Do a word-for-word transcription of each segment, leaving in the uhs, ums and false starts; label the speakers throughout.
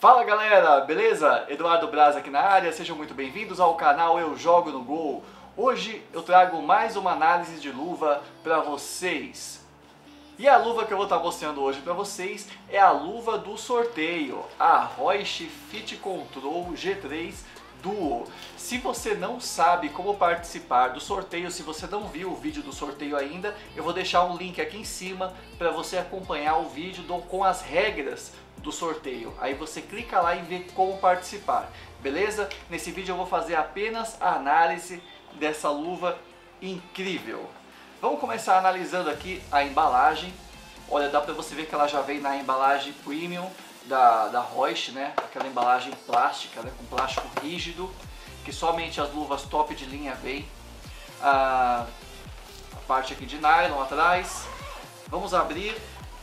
Speaker 1: Fala galera, beleza? Eduardo Braz aqui na área, sejam muito bem-vindos ao canal Eu Jogo no Gol. Hoje eu trago mais uma análise de luva para vocês. E a luva que eu vou estar mostrando hoje para vocês é a luva do sorteio, a Reusch Fit Control G três Duo. Se você não sabe como participar do sorteio, se você não viu o vídeo do sorteio ainda, eu vou deixar um link aqui em cima para você acompanhar o vídeo com as regras do sorteio. Aí você clica lá e vê como participar, beleza? Nesse vídeo eu vou fazer apenas a análise dessa luva incrível. Vamos começar analisando aqui a embalagem. Olha, dá para você ver que ela já vem na embalagem premium da, da Reusch, né? Aquela embalagem plástica, né? Com plástico rígido, que somente as luvas top de linha vem. A, a parte aqui de nylon atrás. Vamos abrir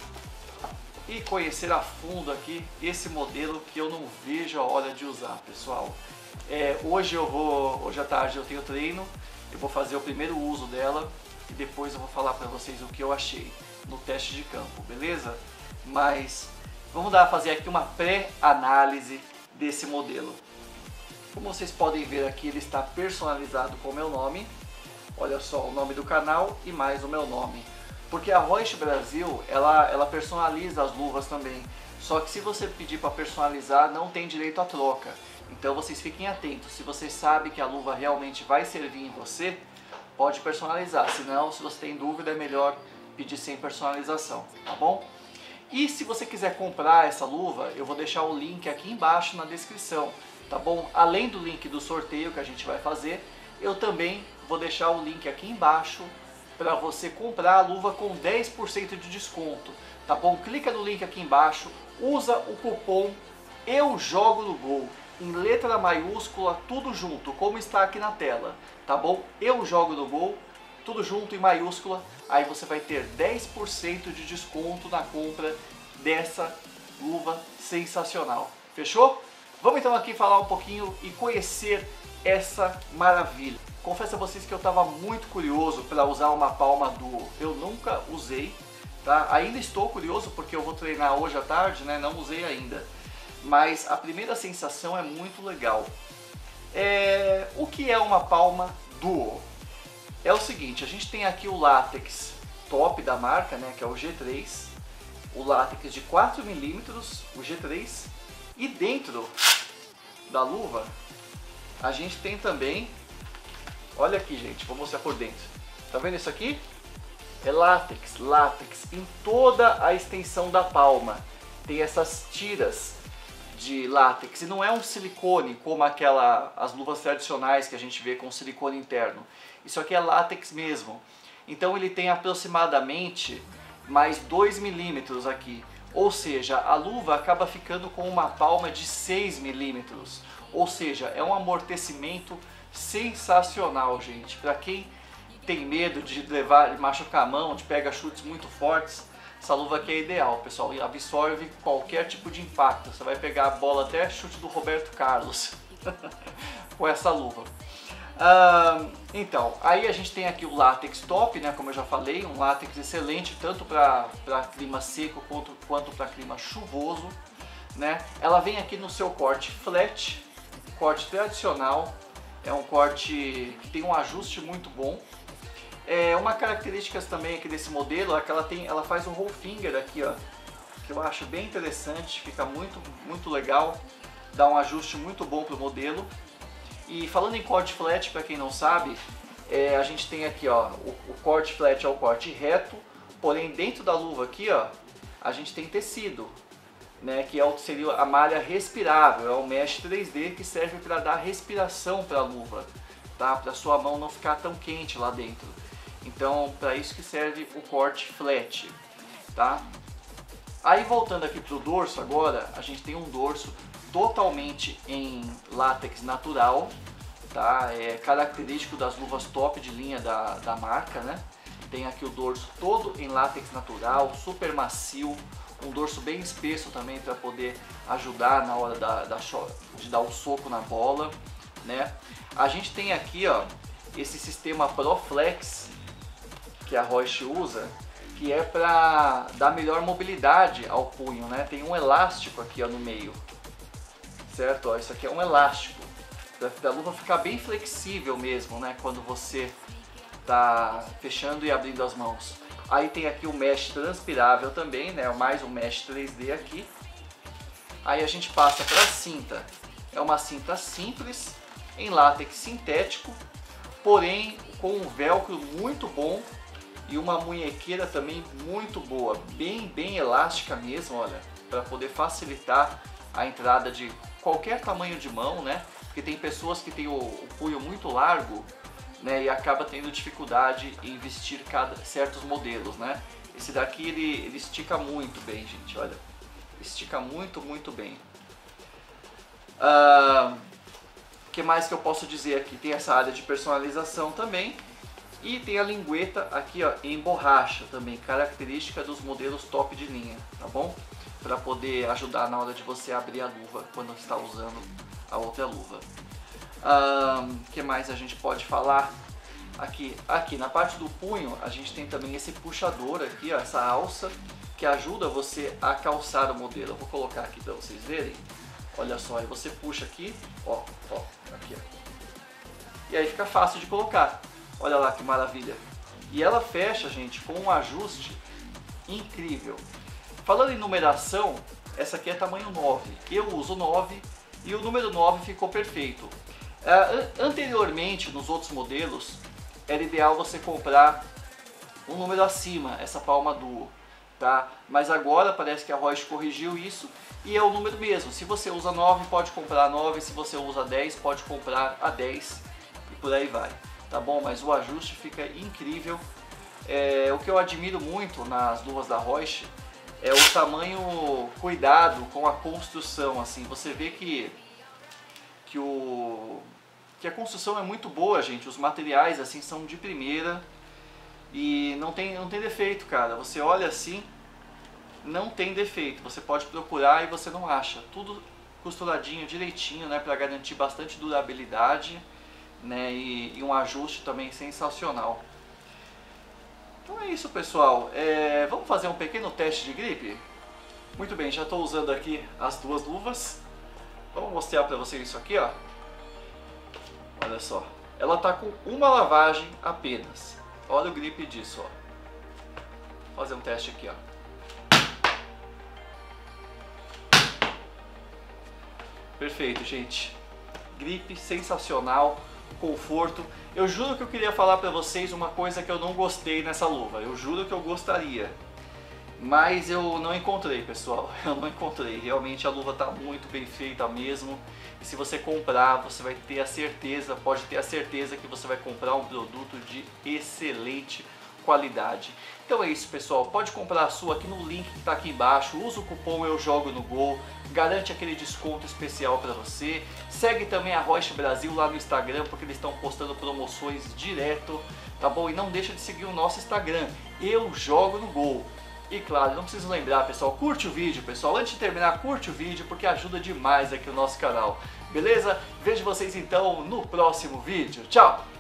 Speaker 1: e conhecer a fundo aqui esse modelo que eu não vejo a hora de usar, pessoal. É, hoje eu vou, hoje à tarde eu tenho treino, eu vou fazer o primeiro uso dela e depois eu vou falar para vocês o que eu achei no teste de campo, beleza? Mas vamos dar fazer aqui uma pré-análise desse modelo. Como vocês podem ver aqui, ele está personalizado com o meu nome. Olha só, o nome do canal e mais o meu nome. Porque a Reusch Brasil, ela, ela personaliza as luvas também. Só que se você pedir para personalizar, não tem direito à troca. Então vocês fiquem atentos. Se você sabe que a luva realmente vai servir em você, pode personalizar. Se não, se você tem dúvida, é melhor pedir sem personalização, tá bom? E se você quiser comprar essa luva, eu vou deixar o link aqui embaixo na descrição, tá bom? Além do link do sorteio que a gente vai fazer, eu também vou deixar o link aqui embaixo para você comprar a luva com dez por cento de desconto, tá bom? Clica no link aqui embaixo, usa o cupom Eu Jogo no Gol, em letra maiúscula, tudo junto, como está aqui na tela, tá bom? Eu Jogo no Gol, tudo junto em maiúscula, aí você vai ter dez por cento de desconto na compra dessa luva sensacional, fechou? Vamos então aqui falar um pouquinho e conhecer essa maravilha. Confesso a vocês que eu estava muito curioso para usar uma Palma Duo. Eu nunca usei, tá? Ainda estou curioso porque eu vou treinar hoje à tarde, né? Não usei ainda. Mas a primeira sensação é muito legal. É... O que é uma Palma Duo? É o seguinte, a gente tem aqui o látex top da marca, né? Que é o G três. O látex de quatro milímetros, o G três. E dentro da luva, a gente tem também... Olha aqui, gente, vou mostrar por dentro. Tá vendo isso aqui? É látex, látex em toda a extensão da palma. Tem essas tiras de látex e não é um silicone como aquela as luvas tradicionais que a gente vê com silicone interno. Isso aqui é látex mesmo. Então ele tem aproximadamente mais dois milímetros aqui. Ou seja, a luva acaba ficando com uma palma de seis milímetros. Ou seja, é um amortecimento sensacional, gente. Para quem tem medo de levar, de machucar a mão, de pegar chutes muito fortes, essa luva aqui é ideal, pessoal. E absorve qualquer tipo de impacto. Você vai pegar a bola até chute do Roberto Carlos com essa luva. Ah, então, aí a gente tem aqui o látex top, né? Como eu já falei, um látex excelente tanto para clima seco quanto, quanto para clima chuvoso, né? Ela vem aqui no seu corte flat, corte tradicional. É um corte que tem um ajuste muito bom. É uma característica também aqui desse modelo é que ela, tem, ela faz um roll finger aqui, ó, que eu acho bem interessante, fica muito, muito legal, dá um ajuste muito bom para o modelo. E falando em corte flat, para quem não sabe, é, a gente tem aqui, ó, o, o corte flat é o corte reto, porém dentro da luva aqui, ó, a gente tem tecido. Né, que é o, seria a malha respirável, é o mesh três D que serve para dar respiração para a luva, tá? Para sua mão não ficar tão quente lá dentro. Então, para isso que serve o corte flat, tá? Aí voltando aqui para o dorso agora, a gente tem um dorso totalmente em látex natural, tá? É característico das luvas top de linha da, da marca, né? Tem aqui o dorso todo em látex natural, super macio. Um dorso bem espesso também para poder ajudar na hora da, da, de dar o soco na bola, né? A gente tem aqui, ó, esse sistema ProFlex que a Reusch usa, que é para dar melhor mobilidade ao punho, né? Tem um elástico aqui, ó, no meio, certo? Ó, isso aqui é um elástico, para a luva ficar bem flexível mesmo, né? Quando você tá fechando e abrindo as mãos. Aí tem aqui o mesh transpirável também, né? Mais um mesh três D aqui. Aí a gente passa para a cinta. É uma cinta simples, em látex sintético, porém com um velcro muito bom e uma munhequeira também muito boa, bem bem elástica mesmo, olha, para poder facilitar a entrada de qualquer tamanho de mão, né? Porque tem pessoas que têm o, o punho muito largo, né, e acaba tendo dificuldade em vestir cada, certos modelos, né? Esse daqui ele, ele estica muito bem, gente, olha, estica muito, muito bem. O uh, que mais que eu posso dizer aqui? Tem essa área de personalização também e tem a lingueta aqui, ó, em borracha também, característica dos modelos top de linha, tá bom? Para poder ajudar na hora de você abrir a luva quando está usando a outra luva. O um, que mais a gente pode falar? Aqui, aqui na parte do punho a gente tem também esse puxador aqui, ó, essa alça que ajuda você a calçar o modelo. Eu vou colocar aqui para vocês verem. Olha só, aí você puxa aqui, ó, ó, aqui, ó. E aí fica fácil de colocar. Olha lá que maravilha. E ela fecha, gente, com um ajuste incrível. Falando em numeração, essa aqui é tamanho nove. Eu uso nove e o número nove ficou perfeito. Uh, anteriormente, nos outros modelos, era ideal você comprar um número acima, essa palma duo, tá? Mas agora parece que a Reusch corrigiu isso e é o número mesmo. Se você usa nove, pode comprar nove, se você usa dez, pode comprar a dez e por aí vai, tá bom? Mas o ajuste fica incrível. É, o que eu admiro muito nas luvas da Reusch é o tamanho cuidado com a construção, assim, você vê que que, o, que a construção é muito boa, gente, os materiais assim são de primeira e não tem, não tem defeito, cara. Você olha assim, não tem defeito, você pode procurar e você não acha, tudo costuradinho direitinho, né, para garantir bastante durabilidade, né, e, e um ajuste também sensacional. Então é isso, pessoal, é, vamos fazer um pequeno teste de gripe? Muito bem, já estou usando aqui as duas luvas. Vamos mostrar para vocês isso aqui, ó. Olha só, ela tá com uma lavagem apenas. Olha o grip disso, ó. Vou fazer um teste aqui, ó. Perfeito, gente. Grip sensacional, conforto. Eu juro que eu queria falar para vocês uma coisa que eu não gostei nessa luva. Eu juro que eu gostaria. Mas eu não encontrei, pessoal, eu não encontrei. Realmente a luva está muito bem feita mesmo. E se você comprar, você vai ter a certeza, pode ter a certeza que você vai comprar um produto de excelente qualidade. Então é isso, pessoal, pode comprar a sua aqui no link que está aqui embaixo. Usa o cupom Eu Jogo no Gol, garante aquele desconto especial para você. Segue também a Reusch Brasil lá no Instagram, porque eles estão postando promoções direto, tá bom? E não deixa de seguir o nosso Instagram, Eu Jogo no Gol. E claro, não preciso lembrar, pessoal, curte o vídeo, pessoal. Antes de terminar, curte o vídeo porque ajuda demais aqui o nosso canal. Beleza? Vejo vocês então no próximo vídeo. Tchau!